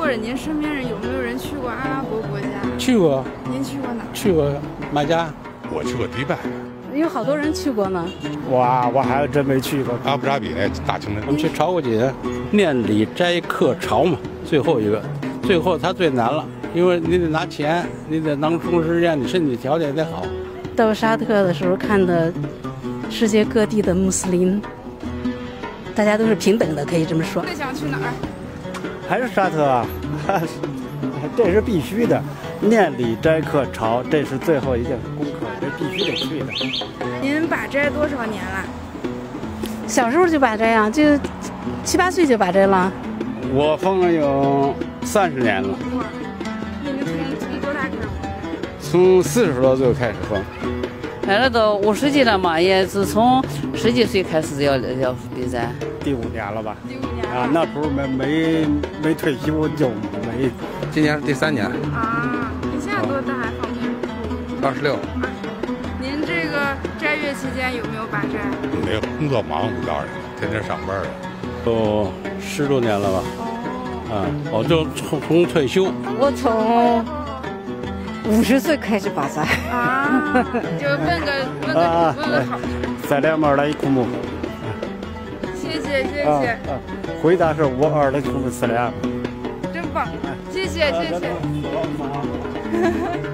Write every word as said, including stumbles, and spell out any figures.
或者您身边人有没有人去过阿拉伯国家？ 去过。 您去过哪？ 去过马加， 我去过迪拜。 有好多人去过呢。 哇，我还真没去过阿布扎比那大清真。 我们去朝过节，念礼斋客朝嘛，最后一个，最后它最难了，因为你得拿钱，你得能同时间你身体条件得好。 到沙特的时候看的世界各地的穆斯林，大家都是平等的，可以这么说。 最想去哪儿？ 还是沙特啊，这是必须的。念礼斋客朝，这是最后一件功课，这必须得去的。 您把斋多少年了？ 小时候就把斋啊，就七八岁就把斋了。 我封了有三十年了。 哇，你们从从多大开始封？ 从四十多岁开始封。 来了都五十几了嘛，也是从十几岁开始要要比斋。 第五年了吧？ 第五年了啊，那时候没没没退休就没。 今年是第三年。 啊，你现在多大还方便说？ 二十六。 二十六。您这个斋月期间有没有把斋？ 没有，工作忙，我告诉你，天天上班了。 有十多年了吧？哦。啊，我就从从退休。 我从五十岁开始把斋。 啊，就问个问个、啊、问个好。 塞莱姆来库姆。 谢谢谢谢、 啊啊。回答是我二的库姆斯莱姆。 真棒，谢谢谢谢。